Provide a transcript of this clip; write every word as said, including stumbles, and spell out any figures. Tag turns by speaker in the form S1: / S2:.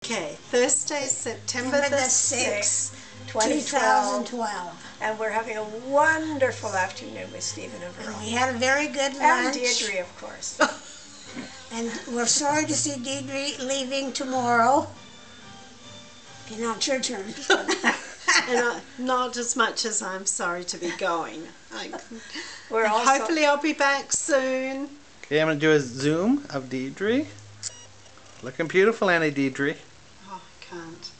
S1: Okay, Thursday, September the sixth,
S2: twenty twelve. And we're having a wonderful afternoon with Stephen and Verle.
S3: We had a very good lunch.
S2: And Deirdre, of course.
S3: And we're sorry to see Deirdre leaving tomorrow. Okay, now it's your turn.
S1: And uh, not as much as I'm sorry to be going. I,
S2: we're also,
S1: hopefully I'll be back soon.
S4: Okay, I'm going to do a zoom of Deirdre. Looking beautiful, Auntie Deirdre.
S1: Oh, I can't.